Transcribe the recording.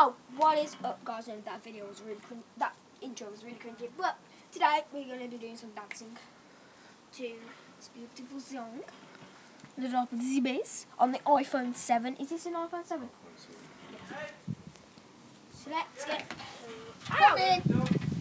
Yo, what is up, guys? And that video was really that intro was really cringy. But today we're gonna be doing some dancing to this beautiful song, The Drop of the Bass, on the iPhone 7. Is this an iPhone 7? Yeah. So let's get.